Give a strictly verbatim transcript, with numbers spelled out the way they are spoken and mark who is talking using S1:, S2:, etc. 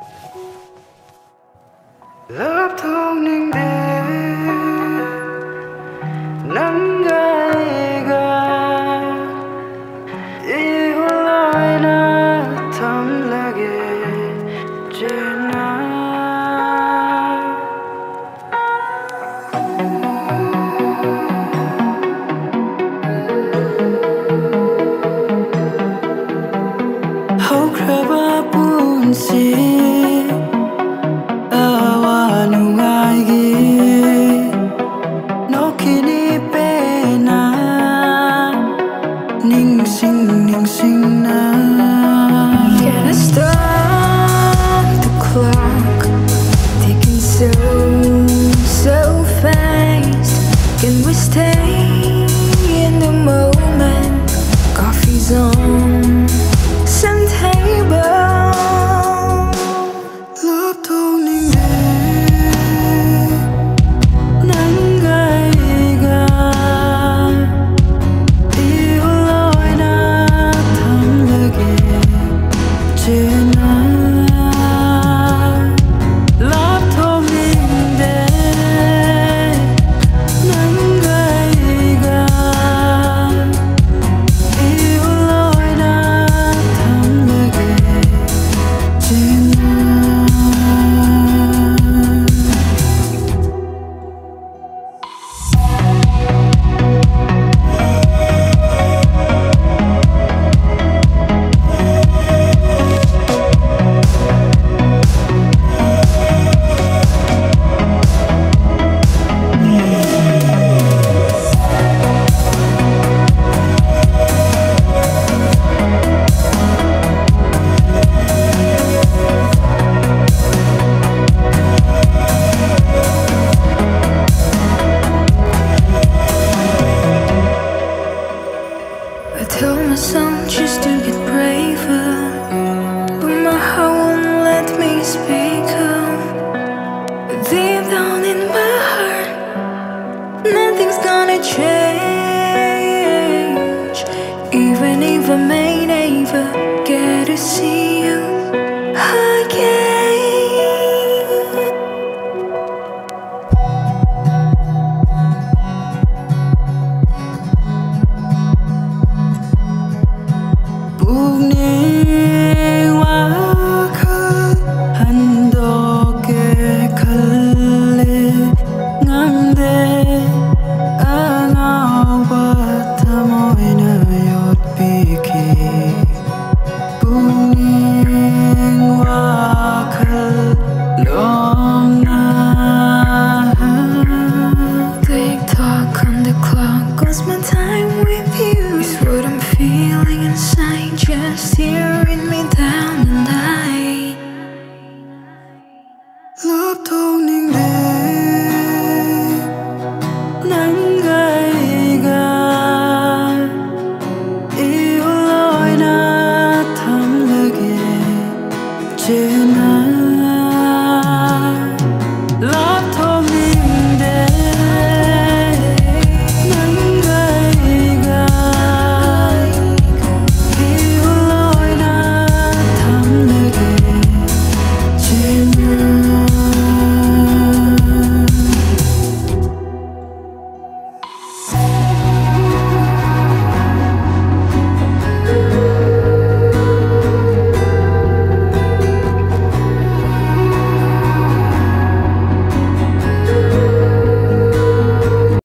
S1: lapthok hanningde nangayiga ihulaina thamlage jena hokraba punsi
S2: Can I stop the clock ticking so, so fast? Can we stay in the moment? Coffee's on some table.
S1: lapthok hanningde nangayiga ihulaina thamlage jena lapthok hanningde nangayiga ihulaina thamlage jena
S2: I tell myself just to get braver, but my heart won't let me speak up. But deep down in my heart, nothing's gonna change. Even if I may never get to see you again.
S1: Pugning wakhal handoke khalle ngamde angawba thamoina yotpiki pugning wakhal lomna
S2: Tick tock on the clock, cause my time with you is what I'm feeling inside, just tearing me down the night.
S1: lapthok hanningde nangayiga ihulaina thamlage jena